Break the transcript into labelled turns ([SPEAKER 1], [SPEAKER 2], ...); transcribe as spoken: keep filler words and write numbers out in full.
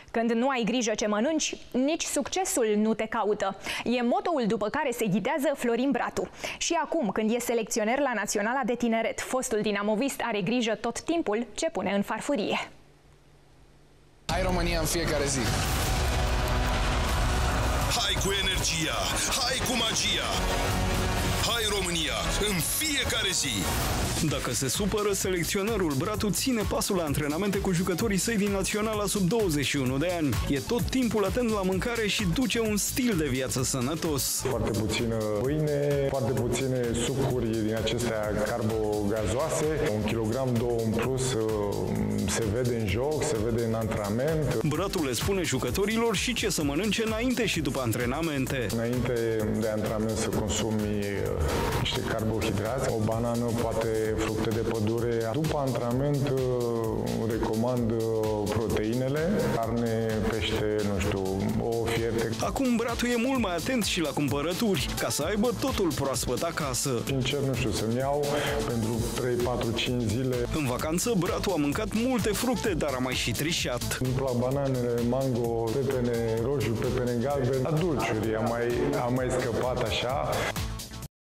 [SPEAKER 1] Când nu ai grijă ce mănânci, nici succesul nu te caută. E motoul după care se ghidează Florin Bratu. Și acum, când e selecționer la Naționala de Tineret, fostul dinamovist are grijă tot timpul ce pune în farfurie.
[SPEAKER 2] Hai România în fiecare zi!
[SPEAKER 3] Hai cu energia! Hai cu magia! Hai România în fiecare zi!
[SPEAKER 4] Dacă se supără, selecționerul Bratu ține pasul la antrenamente cu jucătorii săi din Naționala sub douăzeci și unu de ani. E tot timpul atent la mâncare și duce un stil de viață sănătos.
[SPEAKER 5] Foarte puțină pâine, foarte puține sucuri din acestea carbogazoase. Un kilogram, două în plus se vede în joc, se vede în antrenament.
[SPEAKER 4] Bratu le spune jucătorilor și ce să mănânce înainte și după antrenamente.
[SPEAKER 5] Înainte de antrenament să consumi niște carbohidrați, o banană, poate fructe de pădure. După antrenament recomand proteinele, carne, pește, nu știu, ouă fierte.
[SPEAKER 4] Acum Bratu e mult mai atent și la cumpărături, ca să aibă totul proaspăt acasă.
[SPEAKER 5] Sincer, nu știu, să-mi iau pentru trei, patru, cinci zile.
[SPEAKER 4] În vacanță, Bratu a mâncat multe fructe, dar a mai și trișat.
[SPEAKER 5] Îmi plac bananele, mango, pepene roșu, pepene galben. La dulciuri am mai, am mai scăpat așa.